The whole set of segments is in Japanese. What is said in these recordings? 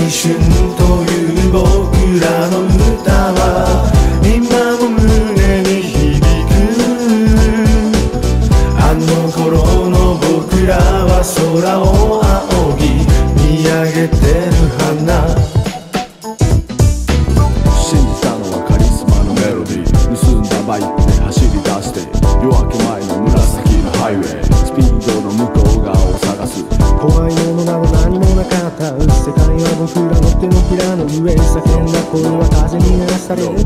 春という僕らの歌は今も胸に響く。あの頃の僕らは空を仰ぎ見上げてる花。 信じたのはカリスマのメロディー。盗んだバイクで走り出して夜明け前の紫のハイウェイ。スピードの向こう側を探す。 怖いものなど何もなかった。世界は僕らの手のひらの上。叫んだ声は風に流される。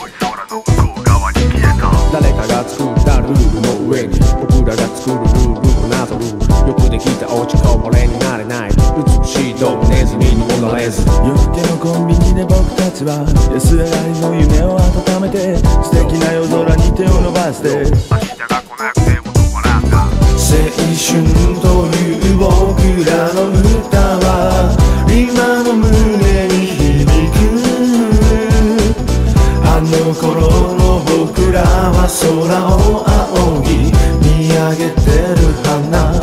誰かが作ったルールの上に僕らが作るルールをなぞる。よくできた落ちこぼれになれない。美しいドブネズミにもなれず。 夜更けのコンビニで僕たちは安上がりの夢を温めて素敵な夜空に手を伸ばして明日が来なくても止まらんだ。青春という僕らの歌は今も胸に響く。あの頃の僕らは空を仰ぎ見上げてる花。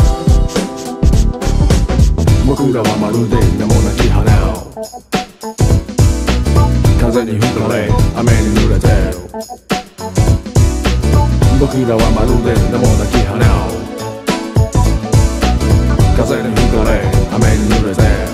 僕らはまるで名もなき花を風に吹かれ雨に濡れてる。僕らはまるで名もなき花を風に吹かれ雨に濡れてる。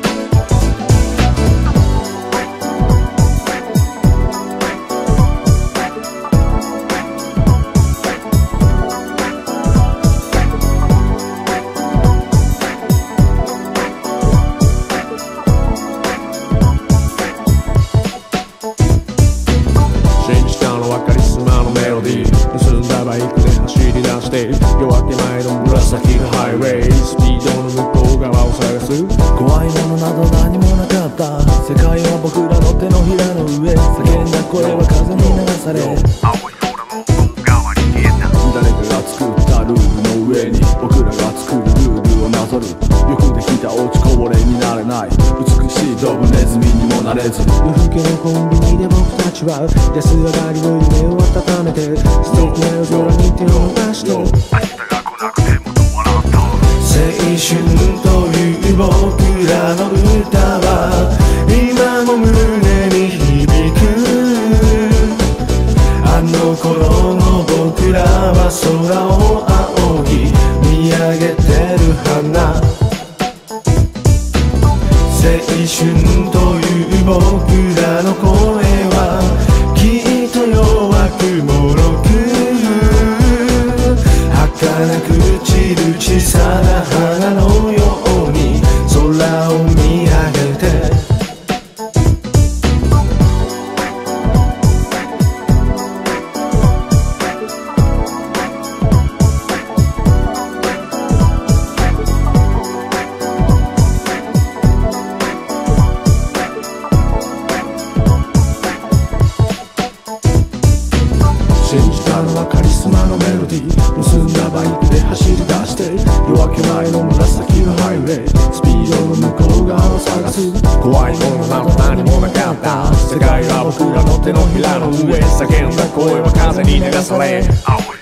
盗んだバイクで走り出して夜明け前の紫のハイウェイ。スピードの向こう側を探す。 怖いものなど何もなかった。世界は僕らの手のひらの上。叫んだ声は風に流され青い空の向こう側に消えた。 誰かが作ったルールの上に僕らが作るルールをなぞる。よくできた落ちこぼれになれない。美しいドブネズミにもなれず。 夜更けのコンビニで僕たちは安上がりの夢を温めて素敵な夜空に手を伸ばして明日が来なくても止まらんと。青春という僕らの歌は今も胸に響く。あの頃の僕らは空を仰ぎ見上げてる花。青春という僕らの声はきっと弱くもろく儚く散る小さな花のように空を見上げて。 信じたのはカリスマのメロディー。盗んだバイクで走り出して夜明け前の紫のハイウェイ。スピードの向こう側を探す。怖いものなど何もなかった。世界は僕らの手のひらの上。叫んだ声は風に流され青い